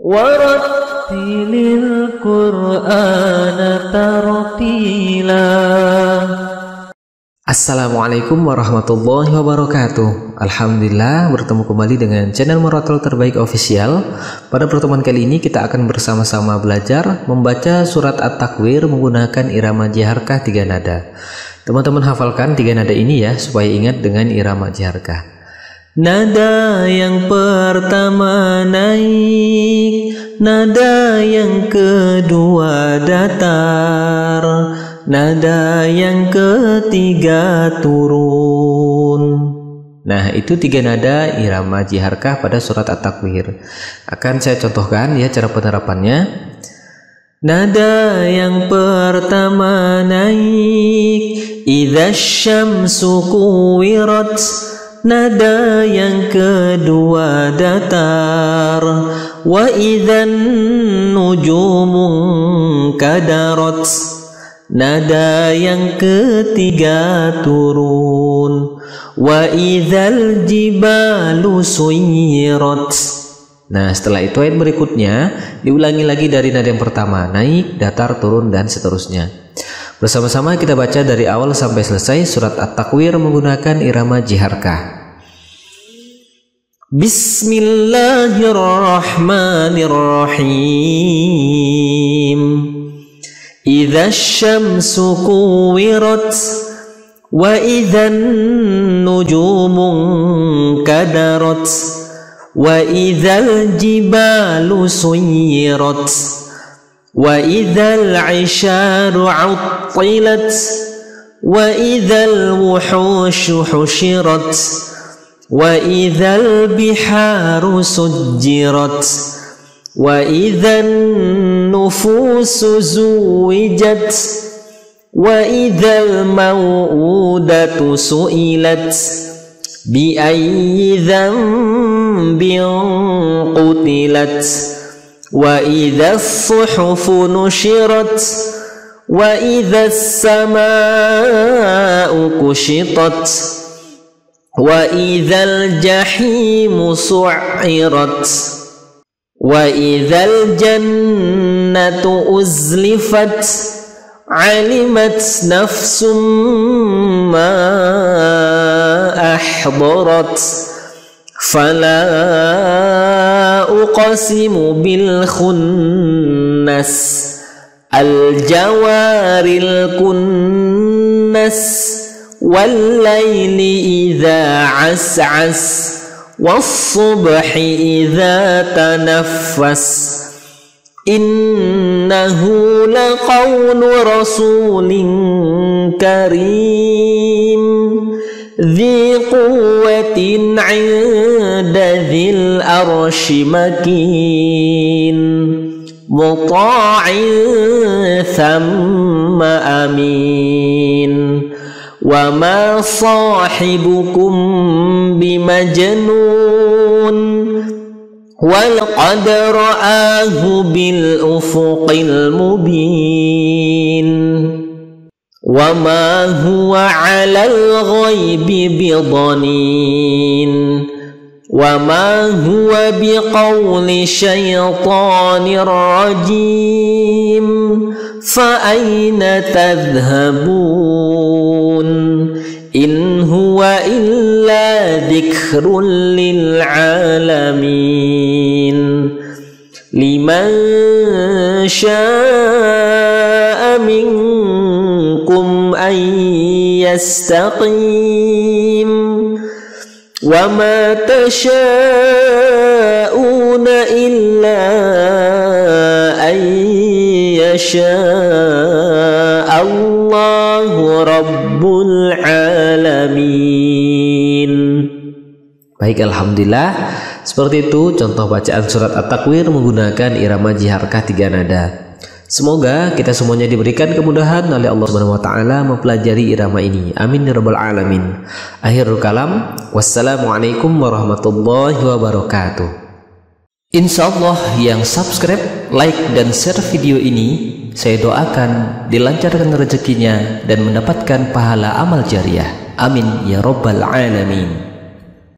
warattilil Qur'ana tartila. Assalamualaikum warahmatullahi wabarakatuh. Alhamdulillah, bertemu kembali dengan channel Murattal Terbaik Official. Pada pertemuan kali ini kita akan bersama-sama belajar membaca surat At-Takwir menggunakan irama jiharkah 3 nada. Teman-teman hafalkan 3 nada ini ya, supaya ingat dengan irama jiharkah. Nada yang pertama naik, nada yang kedua datar, nada yang ketiga turun. Nah, itu 3 nada irama jiharkah pada surat At-Takwir. Akan saya contohkan ya cara penerapannya. Nada yang pertama naik, idza syamsu kuwirat. Nada yang kedua datar, wa idzan nujumun kadarat. Nada yang ketiga turun, wa idzal jibalu suyirat. Nah, setelah itu ayat berikutnya diulangi lagi dari nada yang pertama, naik, datar, turun, dan seterusnya. Bersama-sama kita baca dari awal sampai selesai surat At-Takwir menggunakan irama jiharkah. Bismillahirrahmanirrahim. Idza syamsu kuwirat wa idzan nujumun kadarat wa idzal jibalu suyirat wa idzal 'isharu 'uttilat wa idzal wuhushu hushirat wa idzal biharu sujjirat wa idzan nufusu zuwijat wa idzal mau'udatu su'ilat bi ayyi dhanbin qutilat wa idzas suhufu nushirat wa idzas samaa'u kushitat wa idzal jahimu su'irat wa idzal jannatu uzlifat alimat nafsum ma ahdarat fala uqsimu bil khunnas al jawaril kunnas wal laili idza as'as was subhi idza tanaffas innahu laqawlu rasulin karim dhi quwwatin 'inda dhil arsy makin muta'in thamma amin wa ma sahibukum bimajnun wal qad ra'ahu bil ufuqil mubin wa ma huwa 'alal ghaibi bidanin wa ma huwa biqawli syaitanir rajim fa aina tadhhabun in huwa illa dzikrun lil alamin liman syaa'a minkum an yastaqim wa ma tasha'una illa an yasha'a Allahu rabbul alamin. Baik, alhamdulillah. Seperti itu contoh bacaan surat At-Takwir menggunakan irama jiharkah 3 nada. Semoga kita semuanya diberikan kemudahan oleh Allah Subhanahu wa taala mempelajari irama ini. Amin ya rabbal alamin. Akhirul kalam. Wassalamualaikum warahmatullahi wabarakatuh. Insyaallah yang subscribe, like dan share video ini, saya doakan dilancarkan rezekinya dan mendapatkan pahala amal jariah. Amin ya rabbal alamin.